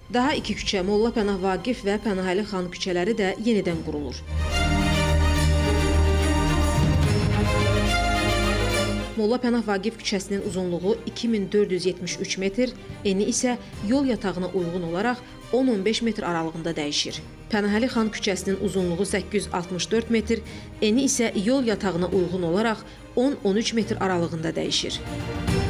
Daha iki küçə Molla Pənah Vaqif və Pənahəli xan küçələri də yenidən qurulur. Molla Pənah Vaqif küçəsinin uzunluğu 2473 metr, eni isə yol yatağına uyğun olaraq 10-15 metr aralığında dəyişir. Pənahəli xan küçəsinin uzunluğu 864 metr, eni isə yol yatağına uyğun olaraq 10-13 metr aralığında dəyişir.